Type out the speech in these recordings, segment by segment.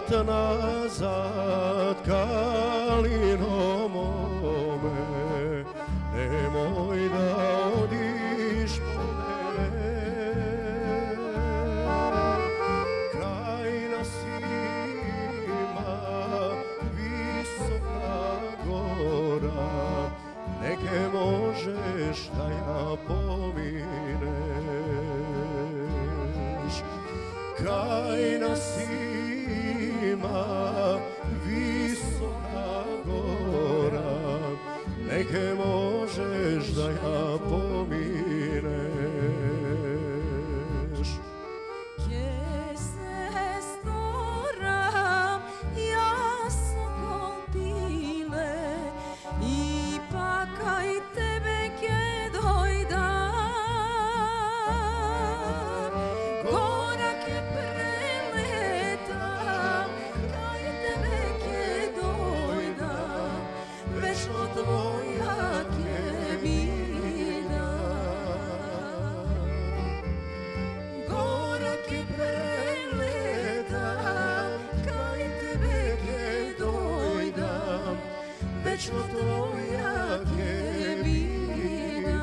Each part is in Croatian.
nazad, kalino mome, nemoj da odiš po mene. Kraj nas ima visoka gora, neke možeš da ja pomineš. Kraj nas ima visoka gora, neke možeš da ja pomineš. Gdje sestora, ja sam kolpile, ipak aj tebe kedoj dam. Gorak je preletam, kaj tebe kedoj dam, večno tvoja kebina. Gorak je preletam, kaj tebe kedoj dam, večno tvoja kebina.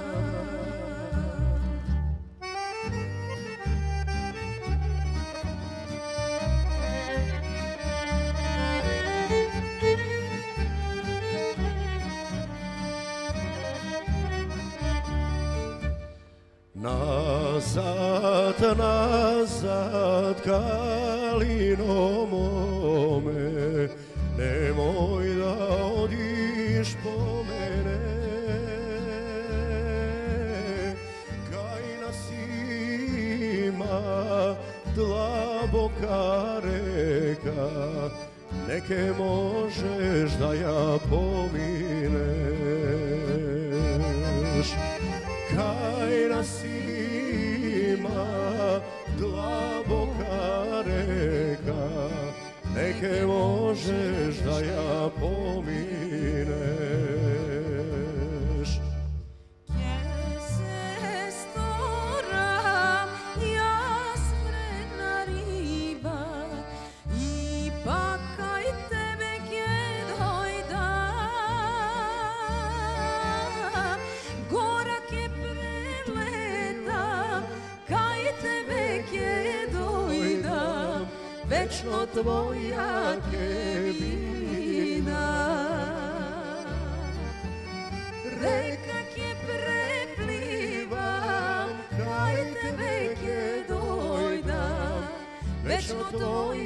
Nazad, nazad, kalino mome, nemoj da odiš po mene. Kaj nas ima dlaboka reka, neke možeš da ja pomineš. Kaj nas ima dlaboka reka, neke možeš da ja pomineš. Gdje sestora, ja sam vredna riba, ipak aj tebe kedoj dam. Gorak je preletam, kaj tebe kedoj dam, večno tvoja kebina. Reka je preplivam, kaj tebe kedoj dam, večno tvoja